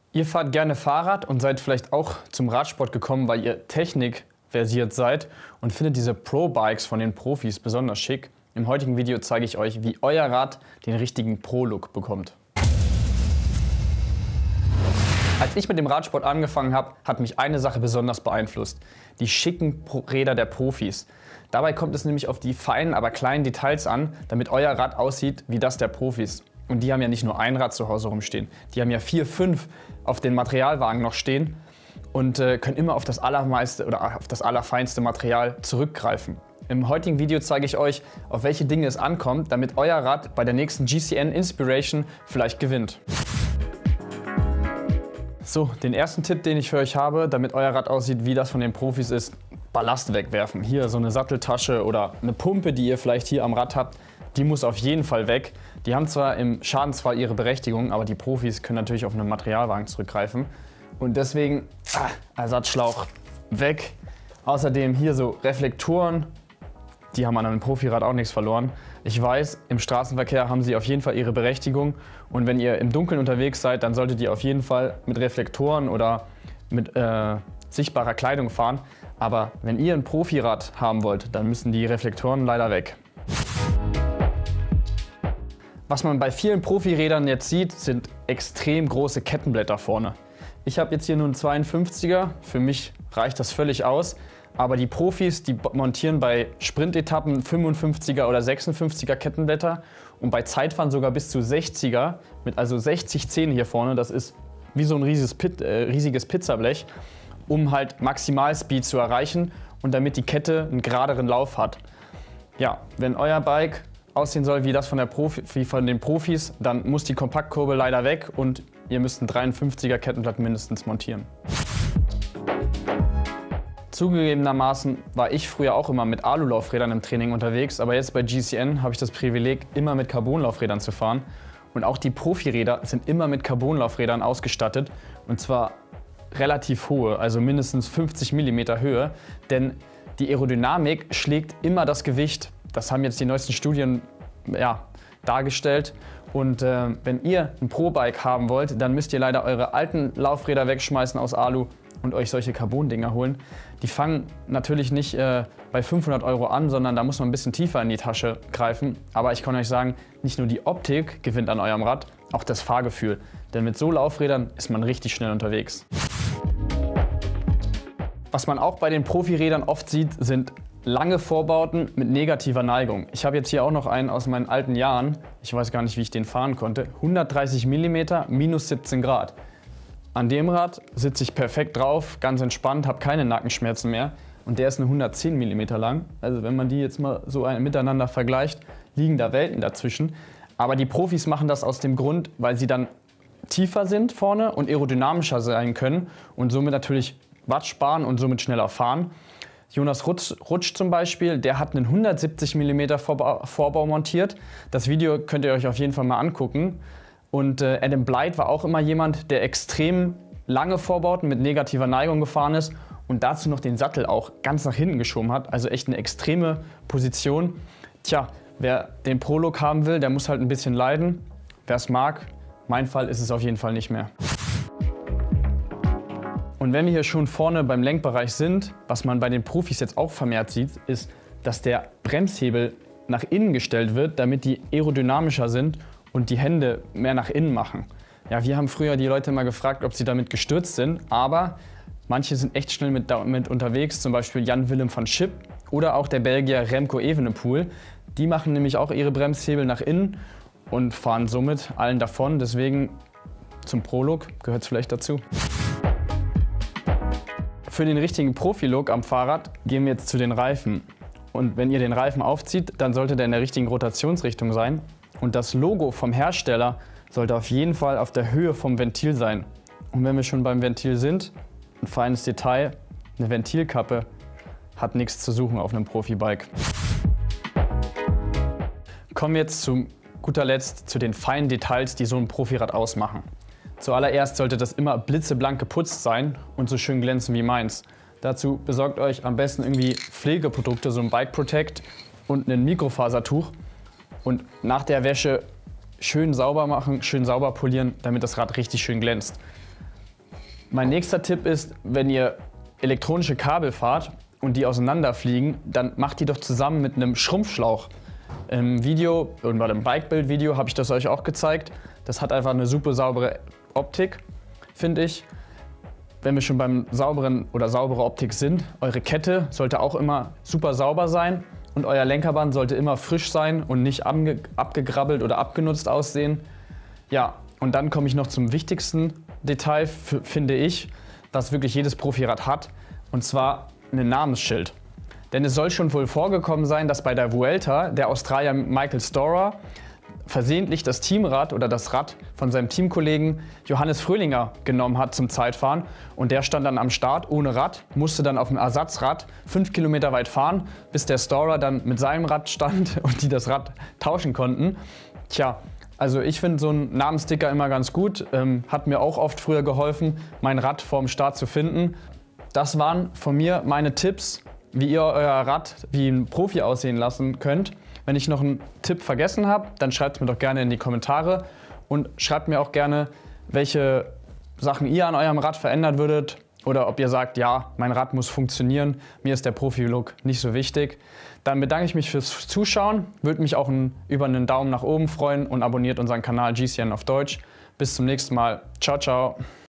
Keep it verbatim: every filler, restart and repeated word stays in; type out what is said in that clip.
Ihr fahrt gerne Fahrrad und seid vielleicht auch zum Radsport gekommen, weil ihr technikversiert seid und findet diese Pro-Bikes von den Profis besonders schick. Im heutigen Video zeige ich euch, wie euer Rad den richtigen Pro-Look bekommt. Als ich mit dem Radsport angefangen habe, hat mich eine Sache besonders beeinflusst: die schicken Räder der Profis. Dabei kommt es nämlich auf die feinen, aber kleinen Details an, damit euer Rad aussieht wie das der Profis. Und die haben ja nicht nur ein Rad zu Hause rumstehen, die haben ja vier, fünf auf den Materialwagen noch stehen und äh, können immer auf das allermeiste oder auf das allerfeinste Material zurückgreifen. Im heutigen Video zeige ich euch, auf welche Dinge es ankommt, damit euer Rad bei der nächsten G C N Inspiration vielleicht gewinnt. So, den ersten Tipp, den ich für euch habe, damit euer Rad aussieht wie das von den Profis, ist Ballast wegwerfen. Hier so eine Satteltasche oder eine Pumpe, die ihr vielleicht hier am Rad habt, die muss auf jeden Fall weg. Die haben zwar im Schadensfall ihre Berechtigung, aber die Profis können natürlich auf einen Materialwagen zurückgreifen. Und deswegen ah, Ersatzschlauch weg. Außerdem hier so Reflektoren, die haben an einem Profirad auch nichts verloren. Ich weiß, im Straßenverkehr haben sie auf jeden Fall ihre Berechtigung. Und wenn ihr im Dunkeln unterwegs seid, dann solltet ihr auf jeden Fall mit Reflektoren oder mit äh, sichtbarer Kleidung fahren. Aber wenn ihr ein Profirad haben wollt, dann müssen die Reflektoren leider weg. Was man bei vielen Profirädern jetzt sieht, sind extrem große Kettenblätter vorne. Ich habe jetzt hier nur einen zweiundfünfziger, für mich reicht das völlig aus. Aber die Profis, die montieren bei Sprintetappen fünfundfünfziger oder sechsundfünfziger Kettenblätter und bei Zeitfahren sogar bis zu sechziger mit also sechzig Zähne hier vorne. Das ist wie so ein riesiges, Pit, äh, riesiges Pizzablech, um halt Maximalspeed zu erreichen und damit die Kette einen geraderen Lauf hat. Ja, wenn euer Bike aussehen soll wie das von, der Profi, wie von den Profis, dann muss die Kompaktkurbel leider weg und ihr müsst ein dreiundfünfziger Kettenblatt mindestens montieren. Zugegebenermaßen war ich früher auch immer mit Alulaufrädern im Training unterwegs, aber jetzt bei G C N habe ich das Privileg, immer mit Carbonlaufrädern zu fahren. Und auch die Profiräder sind immer mit Carbonlaufrädern ausgestattet, und zwar relativ hohe, also mindestens fünfzig Millimeter Höhe, denn die Aerodynamik schlägt immer das Gewicht. Das haben jetzt die neuesten Studien ja, dargestellt. Und äh, wenn ihr ein Pro-Bike haben wollt, dann müsst ihr leider eure alten Laufräder wegschmeißen aus Alu und euch solche Carbon-Dinger holen. Die fangen natürlich nicht äh, bei fünfhundert Euro an, sondern da muss man ein bisschen tiefer in die Tasche greifen. Aber ich kann euch sagen, nicht nur die Optik gewinnt an eurem Rad, auch das Fahrgefühl. Denn mit so Laufrädern ist man richtig schnell unterwegs. Was man auch bei den Profirädern oft sieht, sind lange Vorbauten mit negativer Neigung. Ich habe jetzt hier auch noch einen aus meinen alten Jahren. Ich weiß gar nicht, wie ich den fahren konnte. hundertdreißig Millimeter, minus siebzehn Grad. An dem Rad sitze ich perfekt drauf, ganz entspannt, habe keine Nackenschmerzen mehr. Und der ist nur hundertzehn Millimeter lang. Also wenn man die jetzt mal so miteinander vergleicht, liegen da Welten dazwischen. Aber die Profis machen das aus dem Grund, weil sie dann tiefer sind vorne und aerodynamischer sein können und somit natürlich Watt sparen und somit schneller fahren. Jonas Rutsch, Rutsch zum Beispiel, der hat einen hundertsiebzig Millimeter Vorbau, Vorbau montiert. Das Video könnt ihr euch auf jeden Fall mal angucken. Und äh, Adam Blythe war auch immer jemand, der extrem lange Vorbauten mit negativer Neigung gefahren ist und dazu noch den Sattel auch ganz nach hinten geschoben hat. Also echt eine extreme Position. Tja, wer den Pro-Look haben will, der muss halt ein bisschen leiden. Wer es mag, mein Fall ist es auf jeden Fall nicht mehr. Und wenn wir hier schon vorne beim Lenkbereich sind, was man bei den Profis jetzt auch vermehrt sieht, ist, dass der Bremshebel nach innen gestellt wird, damit die aerodynamischer sind und die Hände mehr nach innen machen. Ja, wir haben früher die Leute mal gefragt, ob sie damit gestürzt sind, aber manche sind echt schnell mit, mit unterwegs, zum Beispiel Jan-Willem van Schip oder auch der Belgier Remco Evenepoel. Die machen nämlich auch ihre Bremshebel nach innen und fahren somit allen davon. Deswegen zum Pro-Look gehört es vielleicht dazu. Für den richtigen Profi-Look am Fahrrad gehen wir jetzt zu den Reifen. Und wenn ihr den Reifen aufzieht, dann sollte der in der richtigen Rotationsrichtung sein. Und das Logo vom Hersteller sollte auf jeden Fall auf der Höhe vom Ventil sein. Und wenn wir schon beim Ventil sind, ein feines Detail, eine Ventilkappe hat nichts zu suchen auf einem Profibike. Kommen wir jetzt zu guter Letzt zu den feinen Details, die so ein Profirad ausmachen. Zuallererst sollte das immer blitzeblank geputzt sein und so schön glänzen wie meins. Dazu besorgt euch am besten irgendwie Pflegeprodukte, so ein Bike Protect und ein Mikrofasertuch. Und nach der Wäsche schön sauber machen, schön sauber polieren, damit das Rad richtig schön glänzt. Mein nächster Tipp ist, wenn ihr elektronische Kabel fahrt und die auseinanderfliegen, dann macht die doch zusammen mit einem Schrumpfschlauch. Im Video und bei dem Bikebuild-Video habe ich das euch auch gezeigt. Das hat einfach eine super saubere Optik, finde ich. Wenn wir schon beim sauberen oder saubere Optik sind, eure Kette sollte auch immer super sauber sein und euer Lenkerband sollte immer frisch sein und nicht abge abgegrabbelt oder abgenutzt aussehen. Ja, und dann komme ich noch zum wichtigsten Detail, finde ich, das wirklich jedes Profirad hat, und zwar ein Namensschild. Denn es soll schon wohl vorgekommen sein, dass bei der Vuelta der Australier Michael Storer versehentlich das Teamrad oder das Rad von seinem Teamkollegen Johannes Fröhlinger genommen hat zum Zeitfahren. Und der stand dann am Start ohne Rad, musste dann auf dem Ersatzrad fünf Kilometer weit fahren, bis der Storer dann mit seinem Rad stand und die das Rad tauschen konnten. Tja, also ich finde so einen Namenssticker immer ganz gut. Ähm, hat mir auch oft früher geholfen, mein Rad vorm Start zu finden. Das waren von mir meine Tipps, wie ihr euer Rad wie ein Profi aussehen lassen könnt. Wenn ich noch einen Tipp vergessen habe, dann schreibt es mir doch gerne in die Kommentare und schreibt mir auch gerne, welche Sachen ihr an eurem Rad verändern würdet oder ob ihr sagt, ja, mein Rad muss funktionieren, mir ist der Profi-Look nicht so wichtig. Dann bedanke ich mich fürs Zuschauen, würde mich auch ein, über einen Daumen nach oben freuen und abonniert unseren Kanal G C N auf Deutsch. Bis zum nächsten Mal. Ciao, ciao.